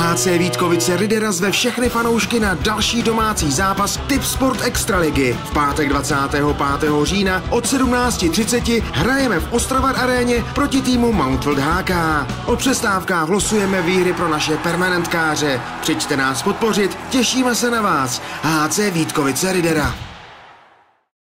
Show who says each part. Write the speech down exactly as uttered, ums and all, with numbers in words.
Speaker 1: H C Vítkovice Ridera zve všechny fanoušky na další domácí zápas Tipsport Extraligy. V pátek dvacátého pátého října od sedmnácti třiceti hrajeme v Ostravar aréně proti týmu Mountfield H K. O přestávkách losujeme výhry pro naše permanentkáře. Přijďte nás podpořit, těšíme se na vás. H C Vítkovice Ridera.